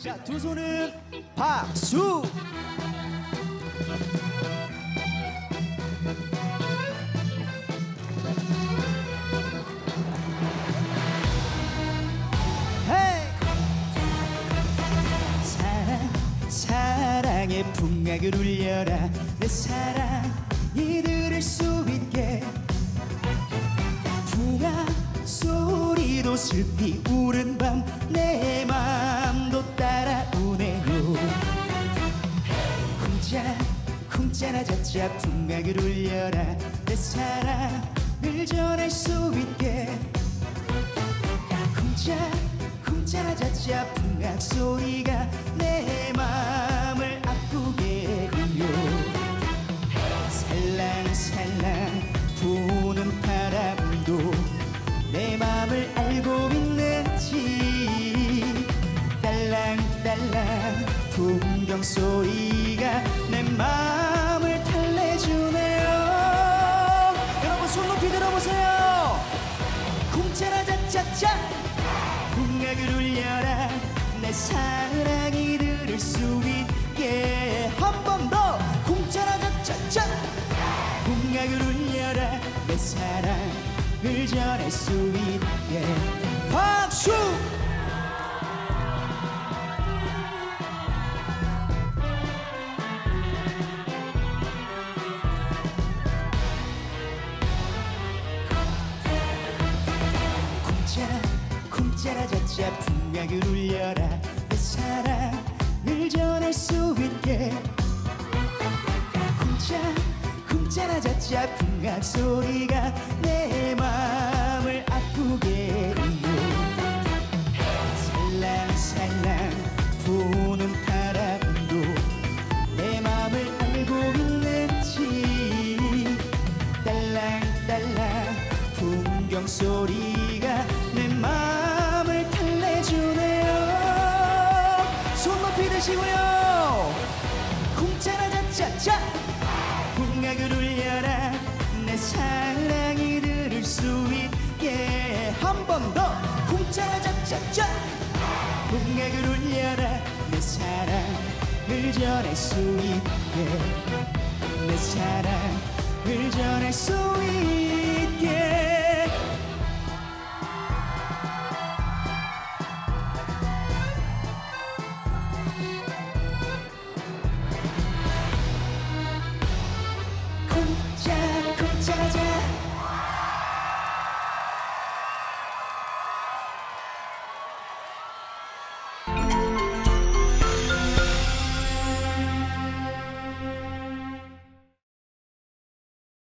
자, 두 손은 박수. 사랑의 풍악을 울려라. 내 사랑이 들을 수 있게 풍악 소리도 슬피 우는 밤 내 맘도 따라오네요. 쿵짜라짜짜 풍악을 울려라. 내 사랑을 전할 수 있게 쿵짜라짜짜 풍악 소리가 내 맘을 아프게 해요. 살랑살랑 부는 바람도 내 맘을 알고 있는지 딸랑딸랑 풍경 소리가 내 맘을 달래주네요. 여러분 손 높이 들어보세요. 쿵짜라짜짜짜 풍악을 울려라. 내 사랑이 들을 수 있게 한 번 더 쿵짜라짜짜짜 풍악을 울려라. 내 사랑을 전할 수 있게 박수. 쿵짜라짜짜 풍악을 울려라. 내 사랑을 전할 수 있게 쿵짜라짜짜 풍악 소리가 내 맘을 아프게 해요. 살랑살랑 부는 바람도 내 맘을 알고 있는지 딸랑딸랑 풍경 소리가 내 맘을 달래주네요. 손 높이 드시고요. 쿵짜라짜짜짜 풍악을 울려라. 내 사랑이 들을 수 있게 한 번 더 쿵짜라짜짜짜 풍악을 울려라. 내 사랑을 전할 수 있게 내 사랑을 전할 수 있게